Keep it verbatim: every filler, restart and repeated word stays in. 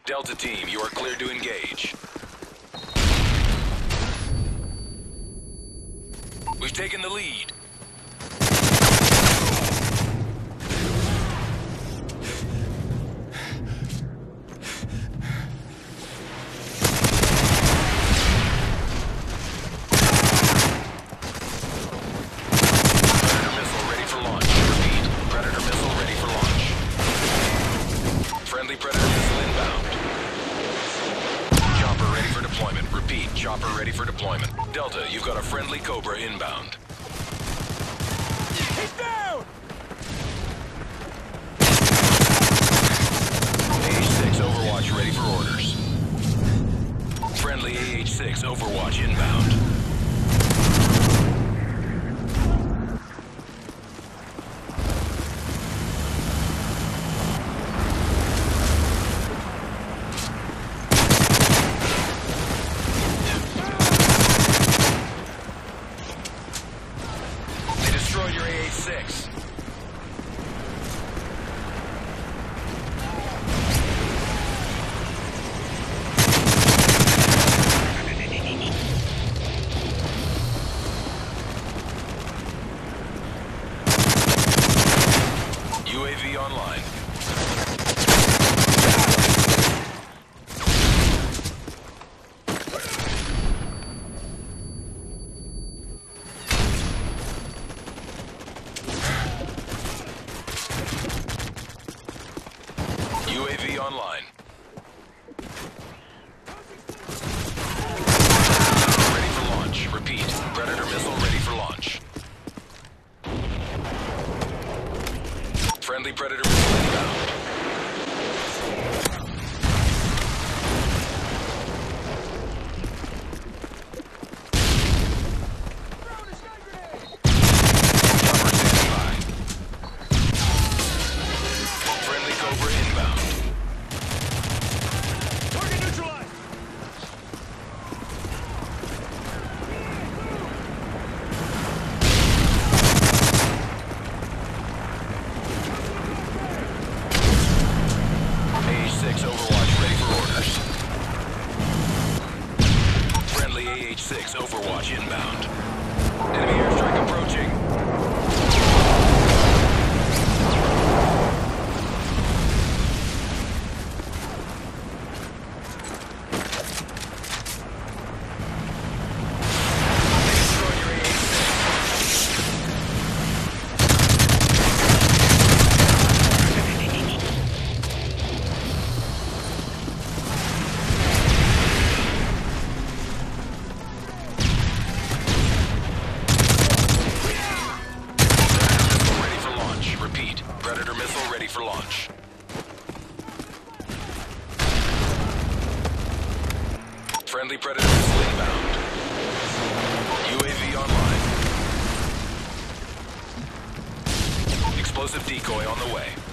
Delta team, you are cleared to engage. We've taken the lead. Chopper ready for deployment. Delta, you've got a friendly Cobra inbound. He's down! A H six Overwatch ready for orders. Friendly A H six Overwatch inbound. Six. U A V online. U A V online. Ready for launch. Repeat. Predator missile ready for launch. Friendly Predator missile inbound. Overwatch ready for orders. Friendly A H six Overwatch inbound. Enemy airstrike approaching. Predator missile ready for launch. Friendly Predator missile inbound. U A V online. Explosive decoy on the way.